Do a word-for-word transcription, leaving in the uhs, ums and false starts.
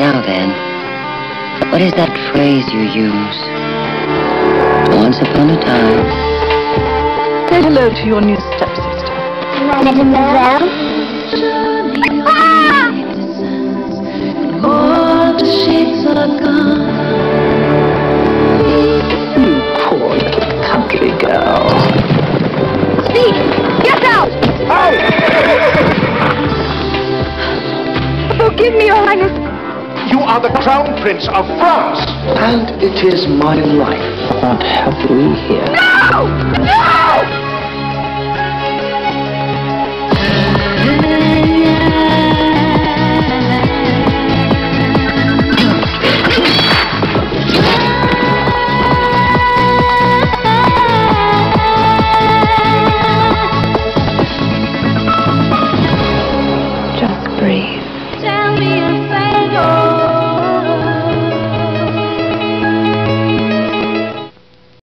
Now then, what is that phrase you use? Once upon a time. Say hello to your new stepsister. Mademoiselle? Ah! All the shades are gone. You poor little country girl. Speak! Get out! Forgive me, Your Highness. You are the Crown Prince of France. And it is my life. What have we here? No! No!